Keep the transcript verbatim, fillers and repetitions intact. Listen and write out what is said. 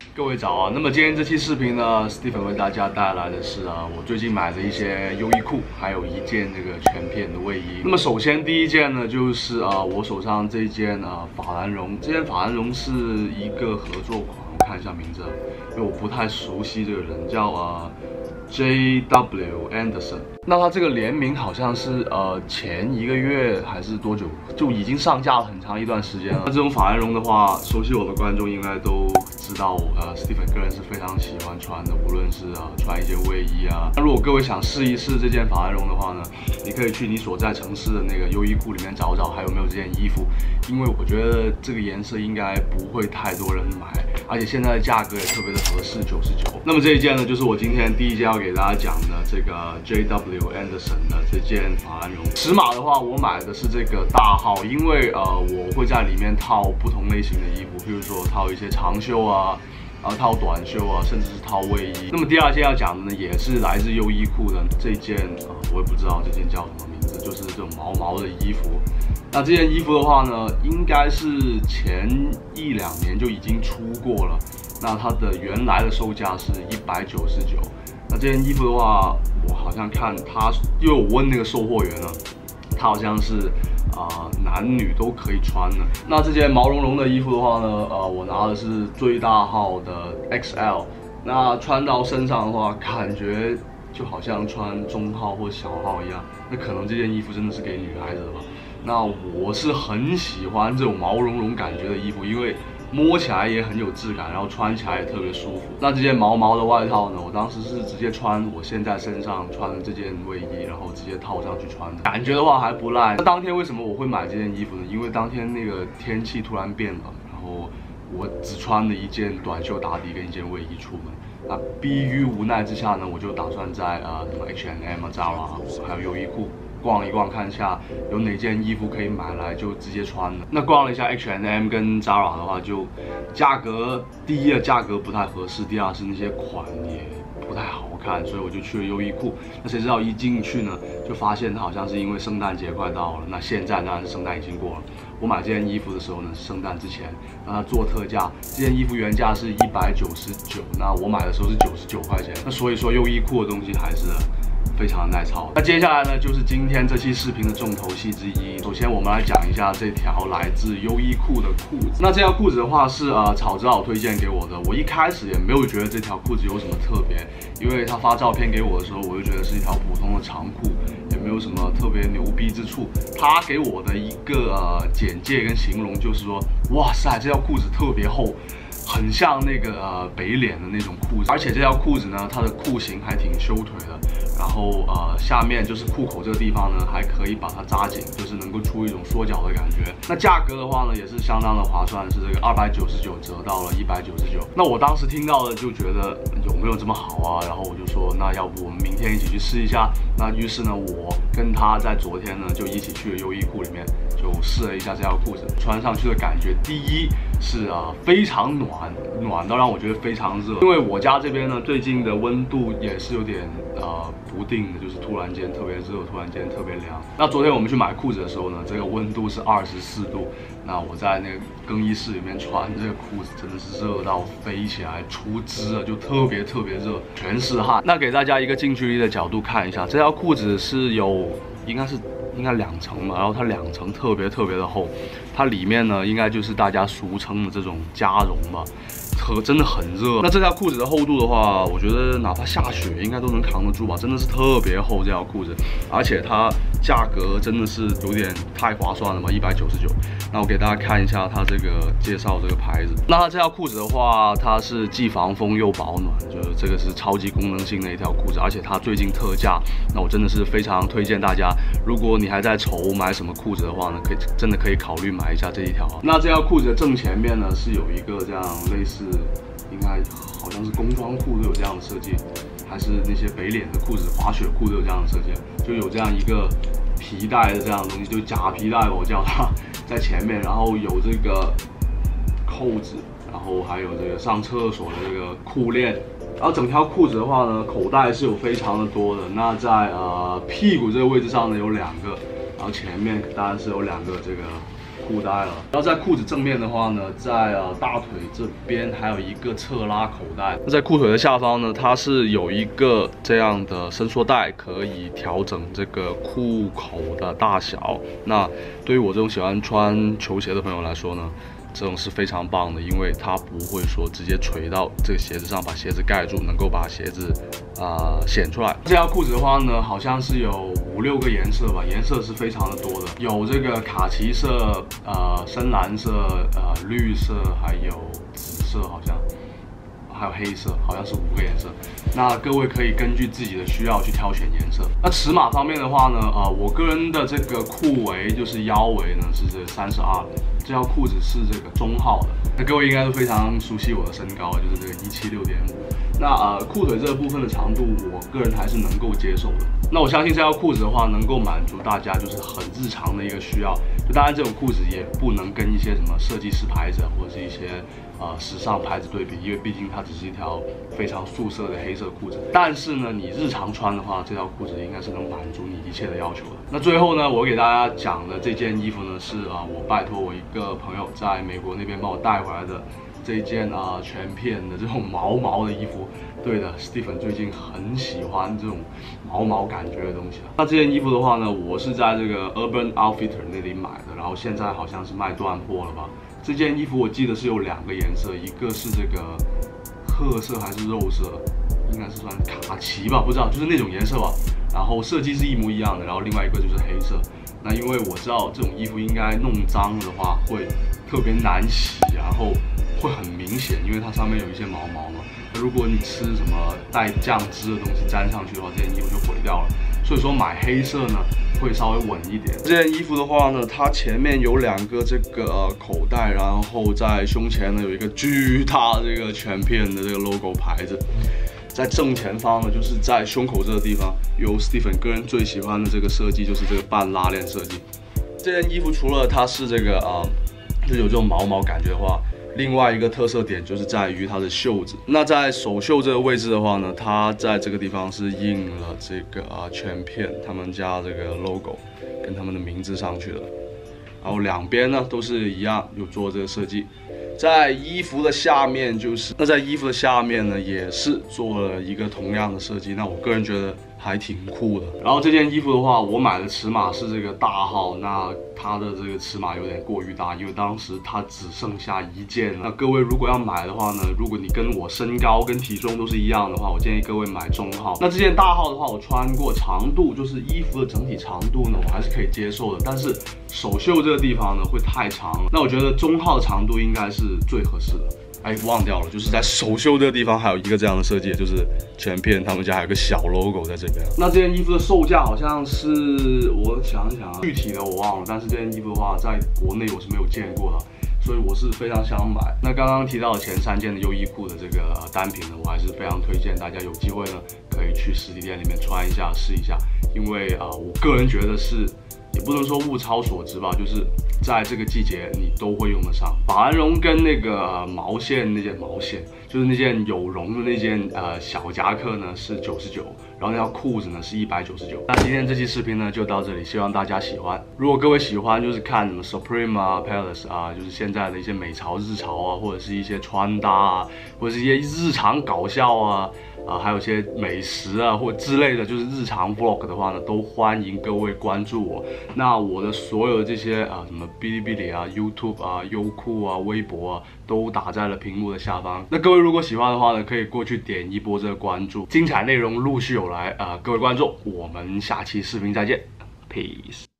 各位早啊！那么今天这期视频呢 ，Stephen 为大家带来的是啊，我最近买的一些优衣库，还有一件这个全片的卫衣。那么首先第一件呢，就是啊，我手上这件啊法兰绒，这件法兰绒是一个合作款，我看一下名字，因为我不太熟悉这个人，叫啊 J W Anderson。那他这个联名好像是呃前一个月还是多久就已经上架了很长一段时间了。那这种法兰绒的话，熟悉我的观众应该都知道，呃 ，Stephen 个人是非常喜欢穿的，无论是啊、呃、穿一件卫衣啊。那如果各位想试一试这件法兰绒的话呢，你可以去你所在城市的那个优衣库里面找找还有没有这件衣服，因为我觉得这个颜色应该不会太多人买，而且现在的价格也特别的合适，九十九。那么这一件呢，就是我今天第一件要给大家讲的这个 J W Anderson 的这件法兰绒。尺码的话，我买的是这个大号，因为呃我会在里面套不同类型的衣服，比如说套一些长袖啊。然后套短袖啊，甚至是套卫衣。那么第二件要讲的呢，也是来自优衣库的这件啊、呃，我也不知道这件叫什么名字，就是这种毛毛的衣服。那这件衣服的话呢，应该是前一两年就已经出过了。那它的原来的售价是一百九十九。那这件衣服的话，我好像看它，因为我问那个售货员了，它好像是。啊、呃，男女都可以穿的。那这件毛茸茸的衣服的话呢，呃，我拿的是最大号的 X L。那穿到身上的话，感觉就好像穿中号或小号一样。那可能这件衣服真的是给女孩子的吧？那我是很喜欢这种毛茸茸感觉的衣服，因为摸起来也很有质感，然后穿起来也特别舒服。那这件毛毛的外套呢，我当时是直接穿我现在身上穿的这件卫衣，然后直接套上去穿的，感觉的话还不赖。那当天为什么我会买这件衣服呢？因为当天那个天气突然变冷，然后我只穿了一件短袖打底跟一件卫衣出门。那逼于无奈之下呢，我就打算在呃什么 H and M 啊、Zara 还有优衣库逛一逛，看一下有哪件衣服可以买来就直接穿的。那逛了一下 H and M 跟 Zara 的话，就价格第一的价格不太合适，第二是那些款也不太好看，所以我就去了优衣库。那谁知道一进去呢，就发现它好像是因为圣诞节快到了，那现在当然是圣诞已经过了。我买这件衣服的时候呢，是圣诞之前，让它做特价。这件衣服原价是一百九十九，那我买的时候是九十九块钱。那所以说优衣库的东西还是非常耐操。那接下来呢，就是今天这期视频的重头戏之一。首先，我们来讲一下这条来自优衣库的裤子。那这条裤子的话是呃草之好推荐给我的。我一开始也没有觉得这条裤子有什么特别，因为他发照片给我的时候，我就觉得是一条普通的长裤，也没有什么特别牛逼之处。他给我的一个呃简介跟形容就是说，哇塞，这条裤子特别厚。很像那个呃北脸的那种裤子，而且这条裤子呢，它的裤型还挺修腿的，然后呃下面就是裤口这个地方呢，还可以把它扎紧，就是能够出一种缩脚的感觉。那价格的话呢，也是相当的划算，是这个二百九十九折到了一百九十九。那我当时听到了就觉得有没有这么好啊？然后我就说，那要不我们明天一起去试一下？那于是呢，我跟他在昨天呢就一起去了优衣库里面，就试了一下这条裤子，穿上去的感觉，第一是啊、呃、非常暖。暖到让我觉得非常热，因为我家这边呢最近的温度也是有点呃不定的，就是突然间特别热，突然间特别凉。那昨天我们去买裤子的时候呢，这个温度是二十四度，那我在那个更衣室里面穿这个裤子真的是热到飞起来，出汁了，就特别特别热，全是汗。那给大家一个近距离的角度看一下，这条裤子是有应该是。应该两层嘛，然后它两层特别特别的厚，它里面呢应该就是大家俗称的这种加绒吧，特真的很热。那这条裤子的厚度的话，我觉得哪怕下雪应该都能扛得住吧，真的是特别厚这条裤子，而且它价格真的是有点太划算了嘛，一百九十九。那我给大家看一下它这个介绍这个牌子。那它这条裤子的话，它是既防风又保暖，就是这个是超级功能性的一条裤子，而且它最近特价，那我真的是非常推荐大家，如果你还在愁买什么裤子的话呢，可以真的可以考虑买一下这一条。那这条裤子的正前面呢是有一个这样类似，应该好像是工装裤都有这样的设计，还是那些北脸的裤子、滑雪裤都有这样的设计，就有这样一个皮带的这样的东西，就假皮带吧，我叫它，在前面，然后有这个扣子，然后还有这个上厕所的这个裤链。然后整条裤子的话呢，口袋是有非常的多的。那在呃屁股这个位置上呢有两个，然后前面当然是有两个这个裤带了。然后在裤子正面的话呢，在呃大腿这边还有一个侧拉口袋。那在裤腿的下方呢，它是有一个这样的伸缩带，可以调整这个裤口的大小。那对于我这种喜欢穿球鞋的朋友来说呢，这种是非常棒的，因为它不会说直接垂到这个鞋子上，把鞋子盖住，能够把鞋子啊、呃、显出来。这条裤子的话呢，好像是有五六个颜色吧，颜色是非常的多的，有这个卡其色、呃深蓝色、呃绿色，还有紫色，好像。还有黑色，好像是五个颜色。那各位可以根据自己的需要去挑选颜色。那尺码方面的话呢，呃，我个人的这个裤围就是腰围呢是这三十二，这条裤子是这个中号的。那各位应该都非常熟悉我的身高，就是这个一七六点五。那呃裤腿这个部分的长度，我个人还是能够接受的。那我相信这条裤子的话，能够满足大家就是很日常的一个需要。就当然这种裤子也不能跟一些什么设计师牌子或者是一些呃时尚牌子对比，因为毕竟它只是一条非常素色的黑色裤子。但是呢，你日常穿的话，这条裤子应该是能满足你一切的要求的。那最后呢，我给大家讲的这件衣服呢，是啊、呃，我拜托我一个朋友在美国那边帮我带回来的。这一件啊、呃、全片的这种毛毛的衣服，对的 ，Stephen 最近很喜欢这种毛毛感觉的东西。那这件衣服的话呢，我是在这个 Urban Outfitter 那里买的，然后现在好像是卖断货了吧。这件衣服我记得是有两个颜色，一个是这个褐色还是肉色，应该是算卡其吧，不知道，就是那种颜色吧。然后设计是一模一样的，然后另外一个就是黑色。那因为我知道这种衣服应该弄脏的话会特别难洗，然后会很明显，因为它上面有一些毛毛嘛。那如果你吃什么带酱汁的东西沾上去的话，这件衣服就毁掉了。所以说买黑色呢会稍微稳一点。这件衣服的话呢，它前面有两个这个、呃、口袋，然后在胸前呢有一个巨大的这个全片的这个 logo 牌子。在正前方呢，就是在胸口这个地方，有 Stephen 个人最喜欢的这个设计，就是这个半拉链设计。这件衣服除了它是这个啊、呃，就有这种毛毛感觉的话，另外一个特色点就是在于它的袖子。那在手袖这个位置的话呢，它在这个地方是印了这个啊全片他们家这个 logo 跟他们的名字上去了。然后两边呢都是一样有做这个设计。在衣服的下面就是，那在衣服的下面呢，也是做了一个同样的设计。那我个人觉得还挺酷的。然后这件衣服的话，我买的尺码是这个大号，那它的这个尺码有点过于大，因为当时它只剩下一件。那各位如果要买的话呢，如果你跟我身高跟体重都是一样的话，我建议各位买中号。那这件大号的话，我穿过，长度就是衣服的整体长度呢，我还是可以接受的。但是手袖这个地方呢会太长了，那我觉得中号的长度应该是最合适的。哎，忘掉了，就是在手袖这个地方还有一个这样的设计，就是全片他们家还有个小 logo 在这边。那这件衣服的售价好像是，我想一想啊，具体的我忘了，但是这件衣服的话，在国内我是没有见过的，所以我是非常想买。那刚刚提到的前三件的优衣库的这个单品呢，我还是非常推荐大家有机会呢可以去实体店里面穿一下试一下，因为啊、呃，我个人觉得是。也不能说物超所值吧，就是在这个季节你都会用得上。法兰绒跟那个毛线那件毛线，就是那件有绒的那件呃小夹克呢是九十九，然后那条裤子呢是一百九十九。那今天这期视频呢就到这里，希望大家喜欢。如果各位喜欢就是看什么 Supreme 啊、Palace 啊，就是现在的一些美潮、日潮啊，或者是一些穿搭啊，或者是一些日常搞笑啊。啊、呃，还有一些美食啊，或之类的，就是日常 vlog 的话呢，都欢迎各位关注我。那我的所有的这些啊、呃，什么哔哩哔哩啊、YouTube 啊、优酷啊、微博啊，都打在了屏幕的下方。那各位如果喜欢的话呢，可以过去点一波这个关注，精彩内容陆续有来啊、呃，各位观众，我们下期视频再见 ，peace。